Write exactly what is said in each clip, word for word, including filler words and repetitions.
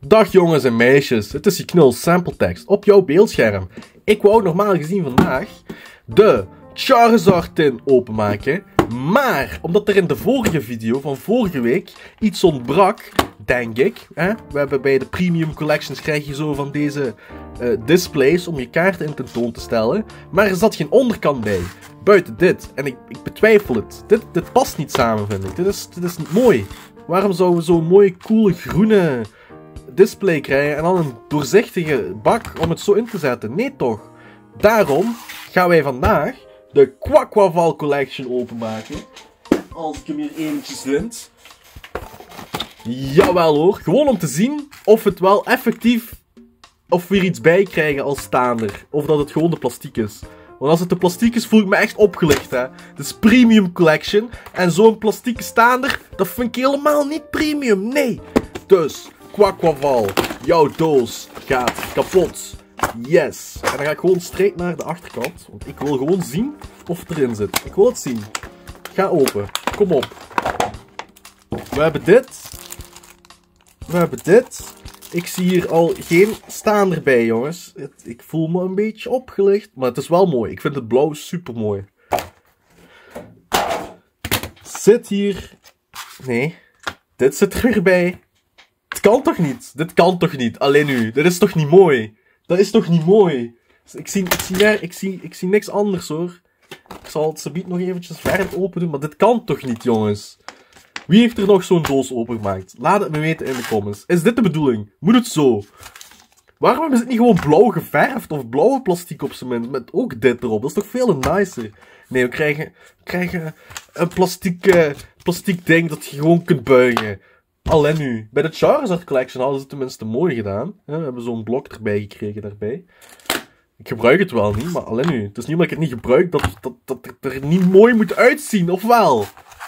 Dag jongens en meisjes, het is je knul Sampletext op jouw beeldscherm. Ik wou normaal gezien vandaag de Charizard tin openmaken, maar omdat er in de vorige video van vorige week iets ontbrak, denk ik. Hè? We hebben bij de Premium Collections krijg je zo van deze uh, displays om je kaarten in tentoon te stellen, maar er zat geen onderkant bij. Buiten dit, en ik, ik betwijfel het. Dit, dit past niet samen, vind ik. Dit is, dit is niet mooi. Waarom zouden we zo'n mooie, coole, groene display krijgen en dan een doorzichtige bak om het zo in te zetten? Nee toch? Daarom gaan wij vandaag de Quaquaval Collection openmaken. Als ik hem hier eventjes vind. Jawel hoor. Gewoon om te zien of het wel effectief, of we er iets bij krijgen als staander. Of dat het gewoon de plastiek is. Want als het de plastiek is, voel ik me echt opgelicht, hè. Het is Premium Collection. En zo'n plastieke staander, dat vind ik helemaal niet premium. Nee. Dus, Quaquaval, jouw doos gaat kapot. Yes. En dan ga ik gewoon straight naar de achterkant. Want ik wil gewoon zien of het erin zit. Ik wil het zien. Ga open. Kom op. We hebben dit. We hebben dit. Ik zie hier al geen staander bij, jongens. Ik voel me een beetje opgelicht. Maar het is wel mooi. Ik vind het blauw super mooi. Zit hier... Nee. Dit zit er weer bij. Het kan toch niet? Dit kan toch niet? Alleen nu. Dit is toch niet mooi? Dat is toch niet mooi? Ik zie, ik zie, ik zie, ik zie niks anders hoor. Ik zal het subiet nog eventjes verder open doen. Maar dit kan toch niet, jongens? Wie heeft er nog zo'n doos opengemaakt? Laat het me weten in de comments. Is dit de bedoeling? Moet het zo? Waarom is het niet gewoon blauw geverfd? Of blauwe plastic op cement? Met ook dit erop. Dat is toch veel nicer? Nee, we krijgen, we krijgen een plastiek, uh, plastiek ding dat je gewoon kunt buigen. Alleen nu. Bij de Charizard Collection hadden ze het tenminste mooi gedaan. Ja, we hebben zo'n blok erbij gekregen daarbij. Ik gebruik het wel niet, maar alleen nu. Het is niet omdat ik het niet gebruik dat, dat, dat het er niet mooi moet uitzien, of wel?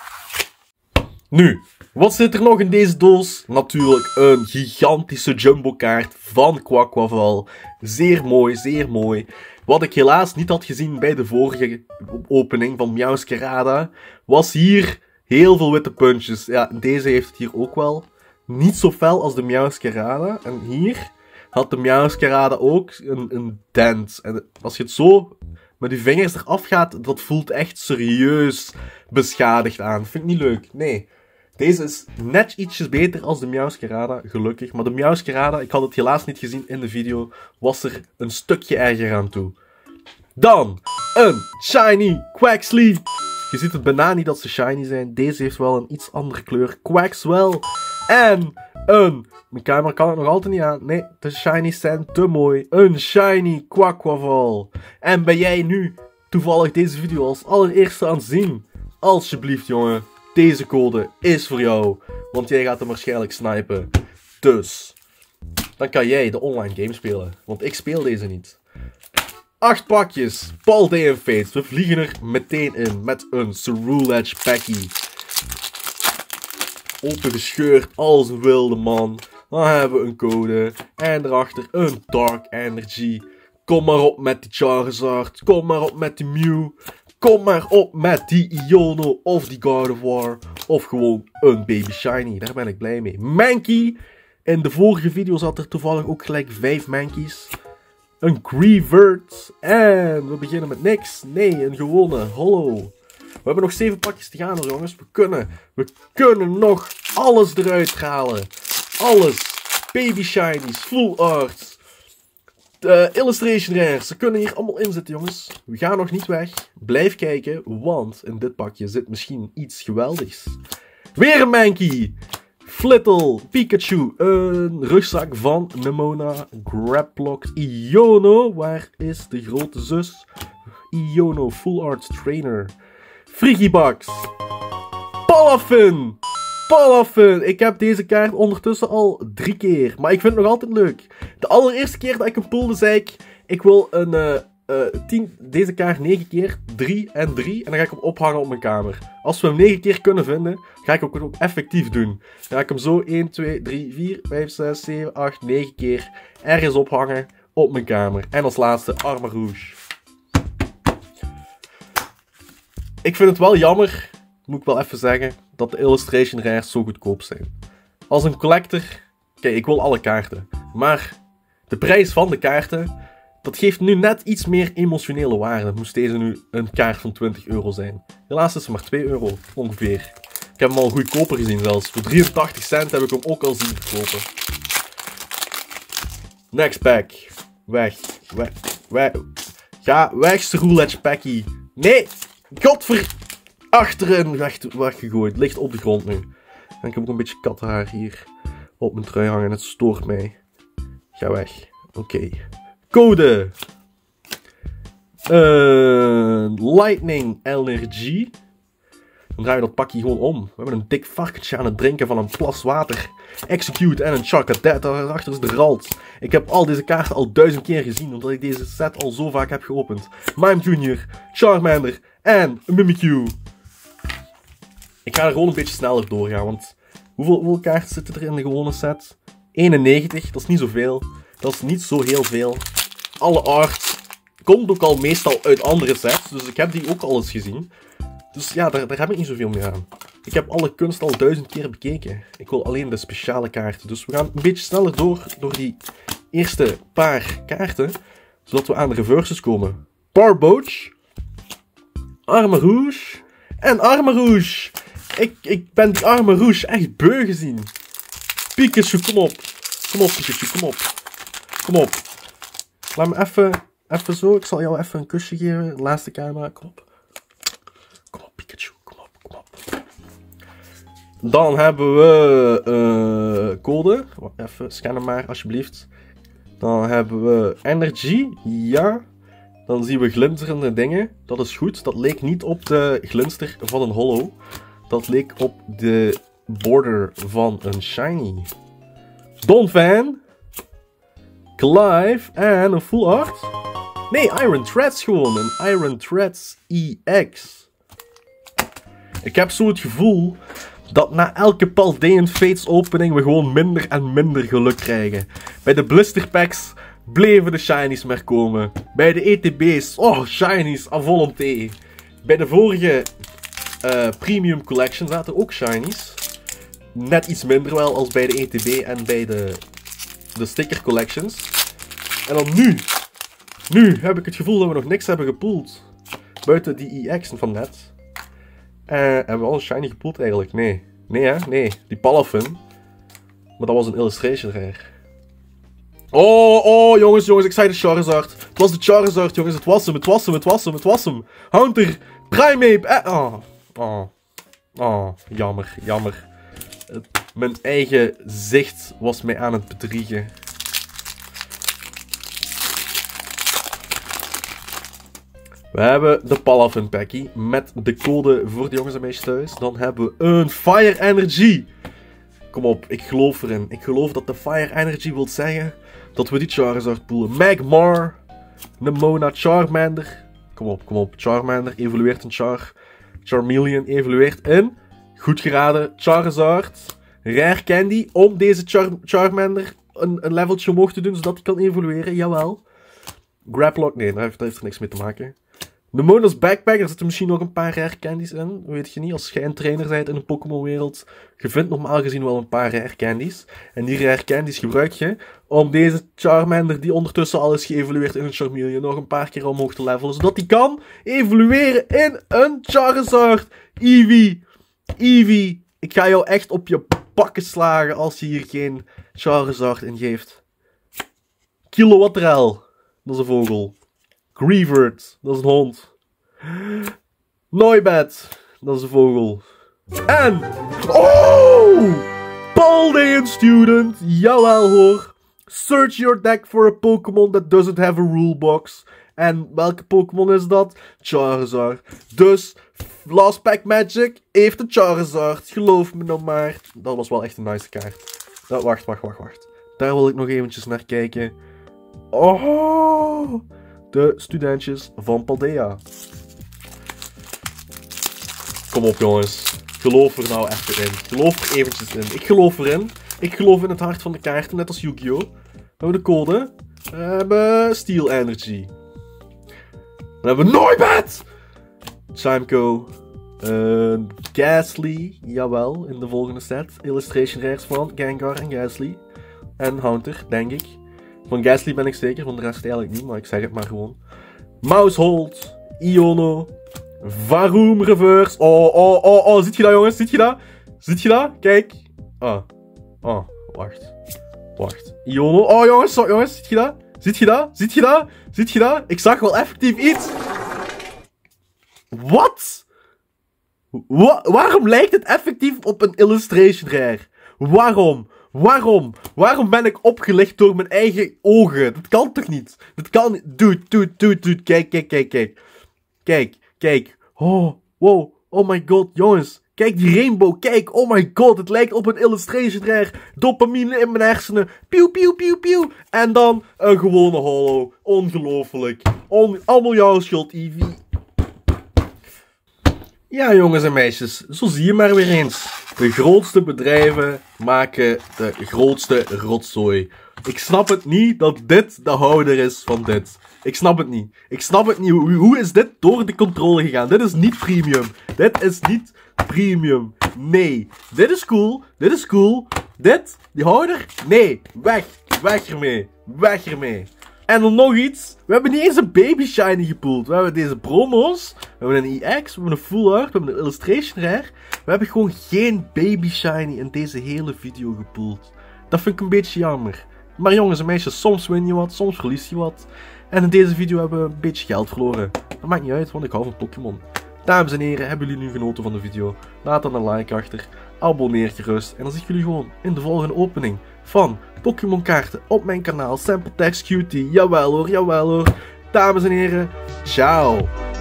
Nu, wat zit er nog in deze doos? Natuurlijk een gigantische jumbo kaart van Quaquaval. Zeer mooi, zeer mooi. Wat ik helaas niet had gezien bij de vorige opening van Meowscarada, was hier heel veel witte puntjes. Ja, deze heeft het hier ook wel. Niet zo fel als de Meowscarada. En hier had de Meowscarada ook een, een dent. En als je het zo met je vingers eraf gaat, dat voelt echt serieus beschadigd aan. Vind ik niet leuk. Nee. Deze is net ietsjes beter als de Meowscarada, gelukkig. Maar de Meowscarada, ik had het helaas niet gezien in de video, was er een stukje erger aan toe. Dan een shiny Quaxly. Je ziet het bijna niet dat ze shiny zijn. Deze heeft wel een iets andere kleur. Quaxwell. En een... Mijn camera kan het nog altijd niet aan. Nee, de shinies zijn te mooi. Een shiny Quaquaval. En ben jij nu toevallig deze video als allereerste aan het zien? Alsjeblieft, jongen. Deze code is voor jou. Want jij gaat hem waarschijnlijk snipen. Dus, dan kan jij de online game spelen. Want ik speel deze niet. Acht pakjes. Paldean Fates. We vliegen er meteen in met een Ceruledge Packie. Opengescheurd als een wilde man. Dan hebben we een code. En erachter een Dark Energy. Kom maar op met die Charizard. Kom maar op met die Mew. Kom maar op met die Iono of die God of War. Of gewoon een Baby Shiny. Daar ben ik blij mee. Mankey. In de vorige video zat er toevallig ook gelijk vijf Mankeys. Een Greavert. En we beginnen met niks. Nee, een gewone. Hallo. We hebben nog zeven pakjes te gaan hoor, jongens. We kunnen. We kunnen nog alles eruit halen. Alles. Baby Shinies. Full Arts. Uh, illustration rares. Ze kunnen hier allemaal in zitten, jongens. We gaan nog niet weg. Blijf kijken, want in dit pakje zit misschien iets geweldigs. Weer een Mankey. Flittle, Pikachu, een rugzak van Nemona, Grablocked, Iono, waar is de grote zus? Iono, Full Art Trainer, Frigibax, Palafin, Palafin. Ik heb deze kaart ondertussen al drie keer, maar ik vind het nog altijd leuk. De allereerste keer dat ik hem poolde zei ik, ik wil een... Uh, Uh, tien, deze kaart negen keer, drie en drie. En dan ga ik hem ophangen op mijn kamer. Als we hem negen keer kunnen vinden, ga ik ook, ook effectief doen. Dan ga ik hem zo één, twee, drie, vier, vijf, zes, zeven, acht, negen keer ergens ophangen op mijn kamer. En als laatste Armarouge. Ik vind het wel jammer, moet ik wel even zeggen, dat de illustration rares zo goedkoop zijn. Als een collector Kijk, ik wil alle kaarten. Maar de prijs van de kaarten, dat geeft nu net iets meer emotionele waarde. Moest deze nu een kaart van twintig euro zijn. Helaas is het maar twee euro, ongeveer. Ik heb hem al goedkoper gezien zelfs. Voor drieëntachtig cent heb ik hem ook al zien verkopen. Next pack. Weg. Weg. Weg. Ga weg, roulette packie. Nee! Godver... Achterin weg, weggegooid. Ligt op de grond nu. En ik heb ook een beetje kathaar hier op mijn trui hangen. Het stoort mij. Ga weg. Oké. Okay. Code. Uh, lightning Energy. Dan draaien we dat pakje gewoon om. We hebben een dik varkentje aan het drinken van een plas water. Execute en een Chakadet. Daarachter is de Ralt. Ik heb al deze kaarten al duizend keer gezien. Omdat ik deze set al zo vaak heb geopend. Mime Junior, Charmander en Mimikyu. Ik ga er gewoon een beetje sneller doorgaan. Want hoeveel, hoeveel kaarten zitten er in de gewone set? eenennegentig. Dat is niet zoveel. Dat is niet zo heel veel. Alle art komt ook al meestal uit andere sets. Dus ik heb die ook al eens gezien. Dus ja, daar, daar heb ik niet zoveel meer aan. Ik heb alle kunst al duizend keer bekeken. Ik wil alleen de speciale kaarten. Dus we gaan een beetje sneller door, door die eerste paar kaarten. Zodat we aan de reverses komen. Barboach. Armarouge. En Armarouge. Ik, ik ben die Armarouge echt beu gezien. Pikachu, kom op. Kom op, Pikachu, kom op. Kom op. Laat me even, even zo. Ik zal jou even een kusje geven. De laatste camera, kom op. Kom op, Pikachu, kom op, kom op. Dan hebben we uh, code. Even scannen maar, alsjeblieft. Dan hebben we Energy. Ja. Dan zien we glinsterende dingen. Dat is goed. Dat leek niet op de glinster van een hollow. Dat leek op de border van een shiny. Donphan. Clive. En een full art. Nee, Iron Threads gewoon. Een Iron Threads E X. Ik heb zo het gevoel dat na elke Paldean Fates opening we gewoon minder en minder geluk krijgen. Bij de blister packs bleven de shinies maar komen. Bij de E T B's, oh shinies, à volonté. Bij de vorige uh, Premium Collection zaten ook shinies. Net iets minder wel als bij de E T B en bij de, de sticker collections. En dan nu, nu heb ik het gevoel dat we nog niks hebben gepoeld. Buiten die E X'en van net. Uh, hebben we al een shiny gepoeld eigenlijk? Nee. Nee hè? Nee. Die Palafin. Maar dat was een illustration rare. Oh, oh, jongens, jongens, ik zei de Charizard. Het was de Charizard, jongens, het was hem, het was hem, het was hem, het was hem. Hunter, Primeape, eh, oh, oh, oh, jammer, jammer. Uh, mijn eigen zicht was mij aan het bedriegen. We hebben de Palafin Packie met de code voor de jongens en meisjes thuis. Dan hebben we een Fire Energy. Kom op, ik geloof erin. Ik geloof dat de Fire Energy wil zeggen dat we die Charizard poelen. Magmar, Nemona, Charmander. Kom op, kom op. Charmander evolueert in Char. Charmeleon evolueert in. Goed geraden, Charizard. Rare Candy om deze Char Charmander een, een leveltje omhoog te doen, zodat hij kan evolueren. Jawel. Graplock, nee, daar heeft, daar heeft er niks mee te maken. Nemona's Backpack, daar zitten misschien nog een paar rare candies in. Weet je niet, als jij een trainer bent in de Pokémon wereld, je vindt normaal gezien wel een paar rare candies. En die rare candies gebruik je om deze Charmander, die ondertussen al is geëvolueerd in een Charmeleon, nog een paar keer omhoog te levelen, zodat hij kan evolueren in een Charizard. Eevee, Eevee, ik ga jou echt op je pakken slagen als je hier geen Charizard in geeft. Kilowattrel, dat is een vogel. Greavard, dat is een hond. Noibat, dat is een vogel. En... Oh! Paldean Student, jawel hoor. Search your deck for a Pokémon that doesn't have a rulebox. En welke Pokémon is dat? Charizard. Dus, Last Pack Magic heeft een Charizard. Geloof me nou maar. Dat was wel echt een nice kaart. Nou, wacht, wacht, wacht, wacht. Daar wil ik nog eventjes naar kijken. Oh! De studentjes van Paldea. Kom op jongens. Geloof er nou even in. Geloof er eventjes in. Ik geloof erin. Ik geloof in het hart van de kaarten, net als Yu-Gi-Oh! We hebben de code. We hebben Steel Energy. Dan hebben we Noibat! Chimco. Uh, Gastly. Jawel, in de volgende set. Illustration rares van Gengar en Gastly. en Haunter, denk ik. Van Gastly ben ik zeker, van de rest eigenlijk niet, maar ik zeg het maar gewoon. Maushold, Iono, Varoom Reverse. Oh, oh, oh, oh, ziet je dat jongens? Ziet je dat? Ziet je dat? Kijk. Ah, oh, wacht. Wacht. Iono. Oh jongens, zo, jongens, ziet je dat? Ziet je dat? Ziet je dat? Ziet je dat? Ik zag wel effectief iets. Wat? Wa waarom lijkt het effectief op een illustration rare? Waarom? Waarom? Waarom ben ik opgelicht door mijn eigen ogen? Dat kan toch niet? Dat kan niet. Dude, dude, dude, dude. Kijk, kijk, kijk, kijk. Kijk, kijk. Oh, wow. Oh my god, jongens. Kijk die rainbow. Kijk, oh my god. Het lijkt op een illustration rare. Dopamine in mijn hersenen. Pieuw, pieuw, pieuw, pieuw. En dan een gewone holo. Ongelooflijk. On allemaal jouw schuld, Eevee. Ja, jongens en meisjes. Zo zie je maar weer eens. De grootste bedrijven maken de grootste rotzooi. Ik snap het niet dat dit de houder is van dit. Ik snap het niet. Ik snap het niet. Hoe, hoe is dit door de controle gegaan? Dit is niet premium. Dit is niet premium. Nee. Dit is cool. Dit is cool. Dit? Die houder? Nee. Weg. Weg ermee. Weg ermee. En dan nog iets. We hebben niet eens een baby shiny gepoeld. We hebben deze promos. We hebben een E X. We hebben een full art. We hebben een illustration rare. We hebben gewoon geen baby shiny in deze hele video gepoeld. Dat vind ik een beetje jammer. Maar jongens en meisjes, soms win je wat. Soms verlies je wat. En in deze video hebben we een beetje geld verloren. Dat maakt niet uit, want ik hou van Pokémon. Dames en heren, hebben jullie nu genoten van de video? Laat dan een like achter. Abonneer gerust. En dan zie ik jullie gewoon in de volgende opening van Pokémon kaarten op mijn kanaal Sample Text Cutie. Jawel hoor, jawel hoor. Dames en heren, ciao.